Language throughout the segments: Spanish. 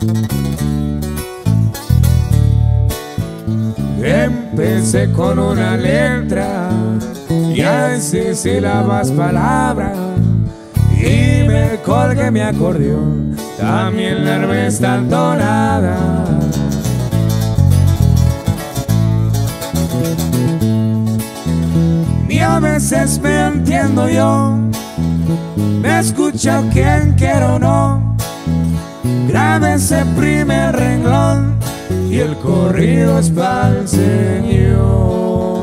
Empecé con una letra y a 6 sílabas palabra, y me colgué mi acordeón, también la armé esta entonada. Ni a veces me entiendo yo, me escucha quien quiera o no. Grave ese primer renglón y el corrido es pa'l Señor.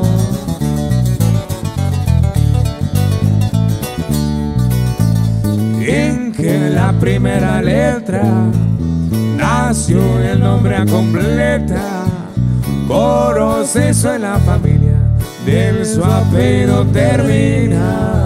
En que la primera letra nació el nombre a completa, coro se hizo en la familia, del su apellido termina.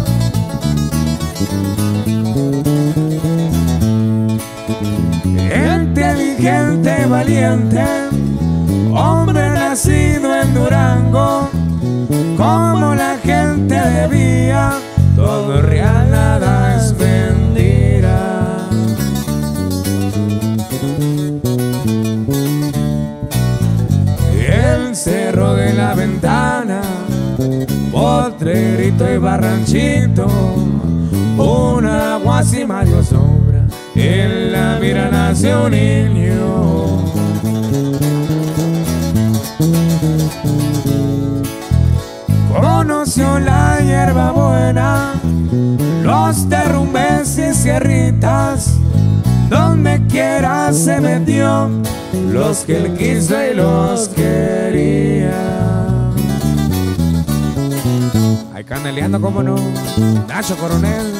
Inteligente, valiente, hombre nacido en Durango, como la gente debía, todo real, nada es mentira. El cerro de la ventana, Potrerito y Barranchito, una guasima dio sombra, en la mira nació un niño. Conoció la hierba buena, los derrumbes y sierritas, donde quiera se metió, los que él quiso y los quería. Ay, caneleando, cómo no, Nacho Coronel.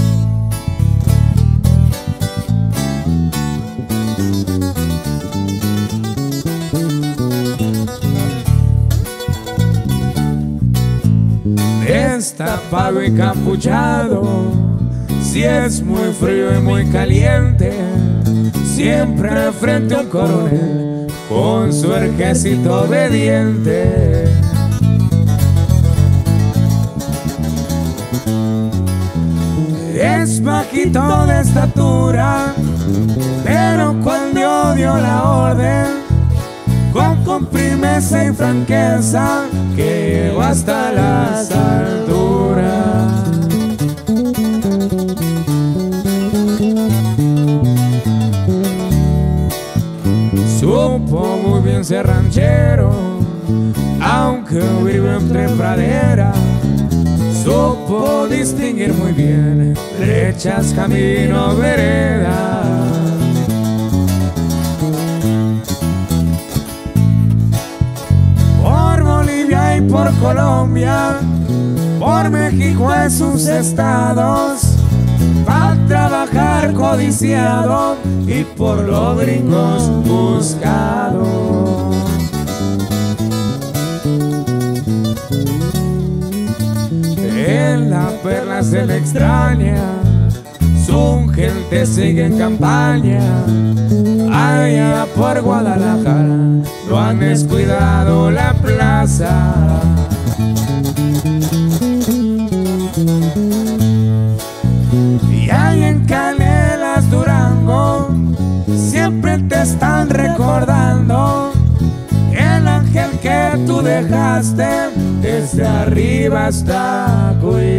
Destapado y capuchado, si es muy frío y muy caliente, siempre frente al coronel con su ejército obediente. Es bajito de estatura, pero cuando dio la orden, con firmeza y franqueza, que llegó hasta las alturas. Supo muy bien ser ranchero, aunque vive entre praderas. Supo distinguir muy bien brechas, camino, vereda. Por Bolivia y por Colombia, por México en sus estados, pa' trabajar codiciado y por los gringos buscado. En la perla se le extraña, su gente sigue en campaña. Allá por Guadalajara lo han descuidado la plaza. Y ahí en Canelas, Durango, siempre te están recordando el ángel que tú dejaste desde arriba hasta Cuyo.